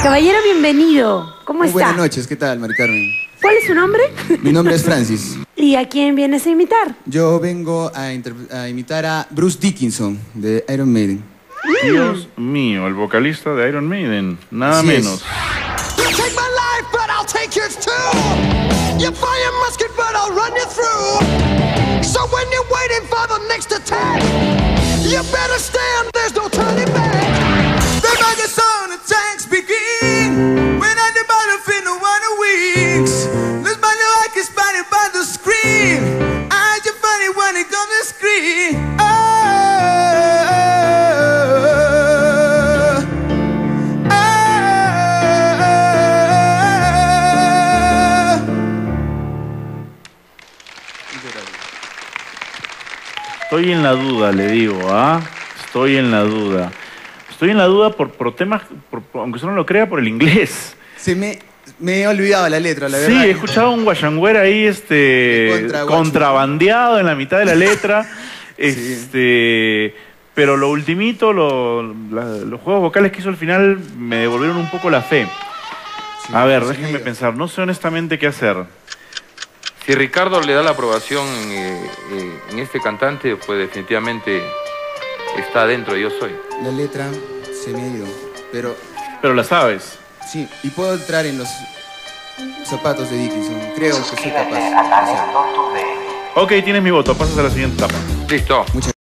Caballero, bienvenido. ¿Cómo está? Buenas noches, ¿qué tal, Mari Carmen? ¿Cuál es su nombre? Mi nombre es Francis. ¿Y a quién vienes a imitar? Yo vengo a imitar a Bruce Dickinson, de Iron Maiden. Dios mío, el vocalista de Iron Maiden, nada Así menos. Estoy en la duda, le digo, ¿ah? Estoy en la duda. Estoy en la duda por temas, aunque usted no lo crea, por el inglés. Me he olvidado la letra, la verdad. Sí, he escuchado un guayangüera ahí, contrabandeado en la mitad de la letra. Sí. Pero lo ultimito, los juegos vocales que hizo al final me devolvieron un poco la fe. Sí, a ver, déjenme pensar. No sé honestamente qué hacer. Si Ricardo le da la aprobación en este cantante, pues definitivamente está dentro de Yo Soy. La letra se me ha ido, pero Pero la sabes. sí, y puedo entrar en los zapatos de Dickinson. Creo que soy capaz de hacerlo. Ok, tienes mi voto. Pasas a la siguiente etapa. Listo. Muchas